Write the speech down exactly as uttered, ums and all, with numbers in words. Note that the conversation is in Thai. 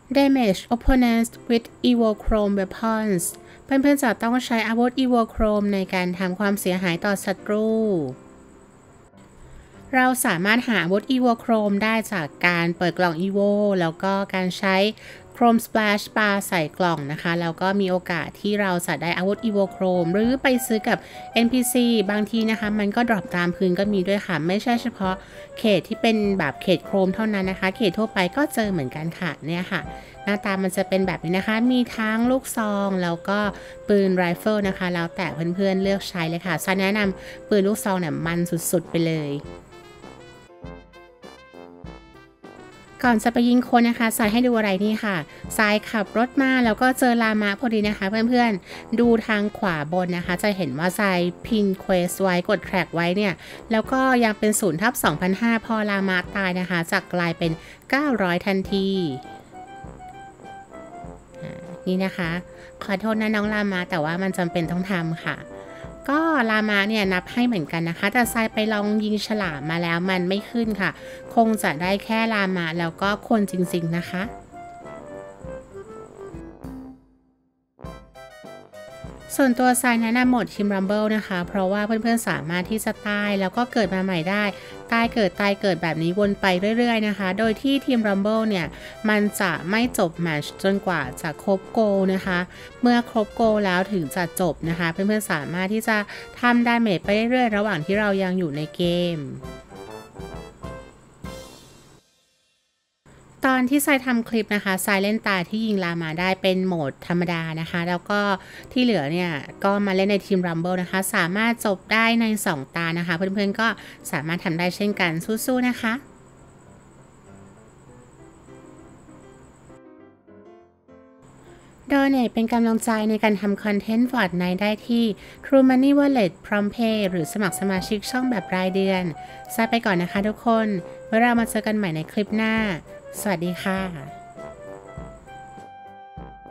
damage opponents with evil chrome weapons เพื่อนๆจะต้องใช้อาวุธ evil chrome ในการทำความเสียหายต่อศัตรูเราสามารถหาอาวุธ Evo Chrome ได้จากการเปิดกล่อง Evo แล้วก็การใช้ Chrome Splash ปาใส่กล่องนะคะแล้วก็มีโอกาสที่เราจะได้อาวุธ Evo Chrome หรือไปซื้อกับ เอ็น พี ซี บางทีนะคะมันก็ดรอปตามพื้นก็มีด้วยค่ะไม่ใช่เฉพาะเขตที่เป็นแบบเขตโครมเท่านั้นนะคะเขตทั่วไปก็เจอเหมือนกันค่ะเนี่ยค่ะหน้าตามันจะเป็นแบบนี้นะคะมีทั้งลูกซองแล้วก็ปืนไรเฟิลนะคะแล้วแต่เพื่อนๆเลือกใช้เลยค่ะซาแนะนำปืนลูกซองเนี่ยมันสุดๆไปเลยก่อนจะไปยิงคนนะคะทรายให้ดูอะไรนี่ค่ะทรายขับรถมาแล้วก็เจอลามะพอดีนะคะเพื่อนๆดูทางขวาบนนะคะจะเห็นว่าทรายพินเควสไว้กดแทร็กไว้เนี่ยแล้วก็ยังเป็นศูนย์ทับสองพันห้าพอลามะตายนะคะจะกลายเป็นเก้าร้อยทันทีนี่นะคะขอโทษนะน้องลามะแต่ว่ามันจำเป็นต้องทำค่ะก็ลามะเนี่ยนับให้เหมือนกันนะคะแต่ทรายไปลองยิงฉลามมาแล้วมันไม่ขึ้นค่ะคงจะได้แค่ลามะแล้วก็คนจริงๆนะคะส่วนตัวทรายแนะนำโหมดทีมรัมเบิลนะคะเพราะว่าเพื่อนๆสามารถที่จะตายแล้วก็เกิดมาใหม่ได้ตายเกิดตายเกิดแบบนี้วนไปเรื่อยๆนะคะโดยที่ทีมรัมเบิลเนี่ยมันจะไม่จบแมตช์จนกว่าจะครบโกลนะคะเมื่อครบโกลแล้วถึงจะจบนะคะเพื่อนๆสามารถที่จะทำดาเมจไปเรื่อยๆระหว่างที่เรายังอยู่ในเกมตอนที่ทรายทำคลิปนะคะทรายเล่นตาที่ยิงลามาได้เป็นโหมดธรรมดานะคะแล้วก็ที่เหลือเนี่ยก็มาเล่นในทีมรัมเบิลนะคะสามารถจบได้ในสองตานะคะเพื่อนๆก็สามารถทำได้เช่นกันสู้ๆนะคะโดเนทเป็นกำลังใจในการทำคอนเทนต์ฟอร์ดไนท์ได้ที่ True Money Wallet PromptPay หรือสมัครสมาชิกช่องแบบรายเดือนทรายไปก่อนนะคะทุกคนไว้เรามาเจอกันใหม่ในคลิปหน้าสวัสดีค่ะ